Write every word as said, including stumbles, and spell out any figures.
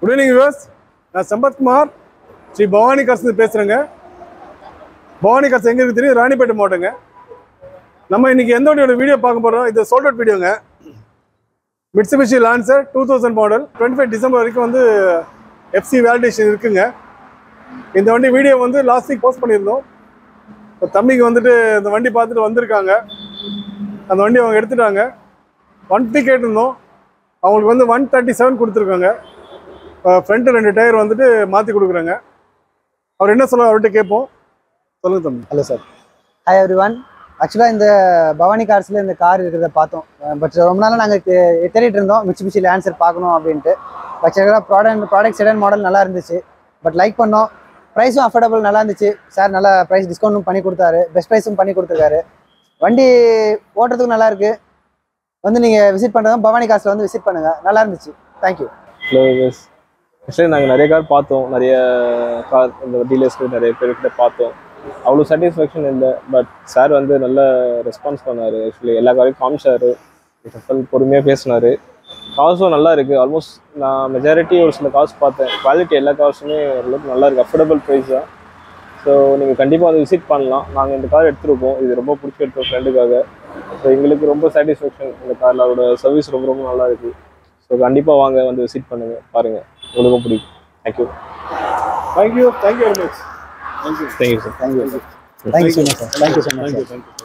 Good evening viewers. நான் Sampathkumar Sri Bhavani cars பேசுறேங்க. Bhavani cars எங்க இருக்கு தெரியும்? ராணிப்பேட்டை மாவட்டங்க. நம்ம இன்னைக்கு எந்த வண்டியோட வீடியோ பார்க்க போறோம்? இது சோல்ட் அவுட் வீடியோங்க. Mitsubishi Lancer two thousand model twenty-five December வரைக்கும் வந்து F C வேலிடேஷன் இருக்குங்க. இந்த வண்டி வீடியோ வந்து லாஸ்ட் வீக் போஸ்ட் பண்ணியிருந்தோம். இப்போ தம்பிக்கு வந்துட்டு இந்த வண்டி பார்த்துட்டு வந்திருக்காங்க. அந்த வண்டி அவங்க எடுத்துட்டாங்க. ஒன் ஃபிஃப்டி கேட்டிருந்தோம். அவங்களுக்கு வந்து ஒன் தேர்ட்டி செவன் கொடுத்துருக்காங்க. ஃப்ரண்ட்டு ரெண்டு டயர் வந்துட்டு மாற்றி கொடுக்குறாங்க. அவர் என்ன சொல்ல அவர்கிட்ட கேட்போம். சொல்லுங்கள் தம்பி. Hello sir. Hi everyone. ஆக்சுவலாக இந்த பவானி கார்ஸில் இந்த கார் இருக்கிறத பார்த்தோம். பட் ரொம்ப நாளாக நாங்கள் தேடிட்டு இருந்தோம் Mitsubishi Lancer பார்க்கணும் அப்படின்ட்டு. But product product sedan model நல்லா இருந்துச்சு. பட் லைக் பண்ணோம். ப்ரைஸும் அஃபோர்டபுள் நல்லா இருந்துச்சு. சார் நல்லா ப்ரைஸ் டிஸ்கவுண்ட்டும் பண்ணி கொடுத்தாரு. பெஸ்ட் ப்ரைஸும் பண்ணி கொடுத்துருக்காரு. வண்டி ஓட்டுறதுக்கும் நல்லா இருக்குது. வந்து நீங்கள் விசிட் பண்ணுறதும் பவானி கார்ஸில் வந்து விசிட் பண்ணுங்கள். நல்லா இருந்துச்சு. தேங்க்யூ. ஹலோ எஸ் ஆக்சுவலி நாங்கள் நிறைய கார் பார்த்தோம். நிறைய கார் இந்த டீலர்ஸ்க்கு நிறைய பேர்கிட்ட பார்த்தோம். அவ்வளோ சாட்டிஸ்ஃபேக்ஷன் இல்லை. பட் சார் வந்து நல்ல ரெஸ்பான்ஸ் பண்ணார். ஆக்சுவலி எல்லா காரையும் காமிச்சார். பொறுமையாக பேசினார். காசும் நல்லா இருக்குது. ஆல்மோஸ்ட் நான் மெஜாரிட்டி ஒரு சில காசு பார்த்தேன். குவாலிட்டி எல்லா காசுமே ஓரளவுக்கு நல்லா இருக்குது. அஃபோர்டபுள் ப்ரைஸ் தான். ஸோ நீங்கள் கண்டிப்பாக வந்து விசிட் பண்ணலாம். நாங்கள் இந்த கார் எடுத்துருக்கோம். இது ரொம்ப பிடிச்சி எடுத்தோம் ஃப்ரெண்டுக்காக. ஸோ எங்களுக்கு ரொம்ப சாட்டிஸ்ஃபேக்ஷன் இந்த காரில். அதோட சர்வீஸ் ரொம்ப ரொம்ப நல்லா இருக்குது. ஸோ கண்டிப்பாக வாங்க வந்து விசிட் பண்ணுங்கள், பாருங்கள், உங்களுக்கும் பிடிக்கும். Thank you thank you thank you very much. Thank you thank you sir. Thank you thank you so much sir. Thank you so much. Thank you.